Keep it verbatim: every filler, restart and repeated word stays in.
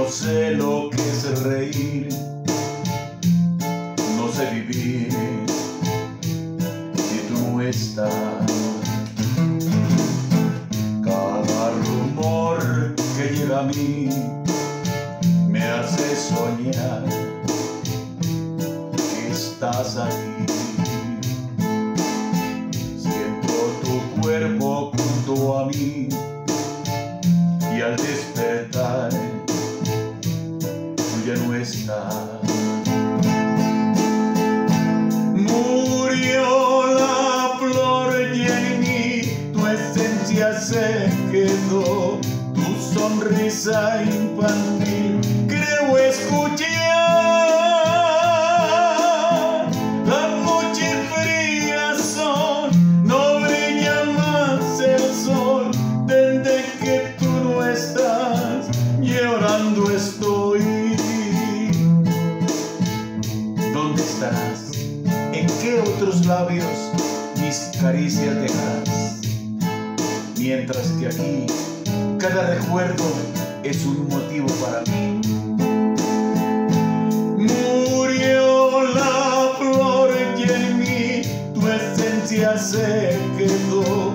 No sé lo que es reír, no sé vivir si tú no estás. Cada rumor que llega a mí me hace soñar que estás aquí. Siento tu cuerpo junto a mí y al despertar tú ya no estás. Murió la flor y en mí tu esencia se quedó, tu sonrisa infantil creo escuchar. Las noches frías son, no brilla más el sol, desde que tú no estás, llorando estoy. ¿Dónde estarás? ¿En qué otros labios mis caricias dejarás? Mientras que aquí cada recuerdo es un motivo para mí. Murió la flor y en mí tu esencia se quedó,